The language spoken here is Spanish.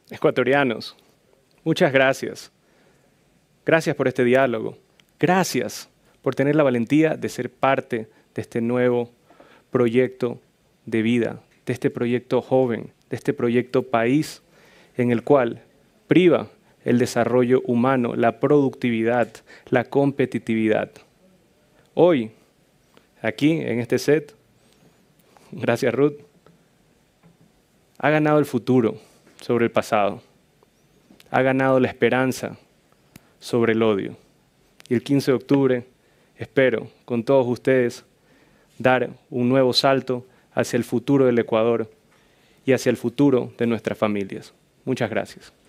Ecuatorianos, muchas gracias. Gracias por este diálogo. Gracias por tener la valentía de ser parte de este nuevo proyecto de vida, de este proyecto joven, de este proyecto país en el cual priva el desarrollo humano, la productividad, la competitividad. Hoy, aquí en este set, gracias Ruth, ha ganado el futuro sobre el pasado. Ha ganado la esperanza sobre el odio. Y el 15 de octubre espero con todos ustedes dar un nuevo salto hacia el futuro del Ecuador y hacia el futuro de nuestras familias. Muchas gracias.